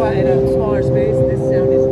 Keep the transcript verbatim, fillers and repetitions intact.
what, in a smaller space, this sound is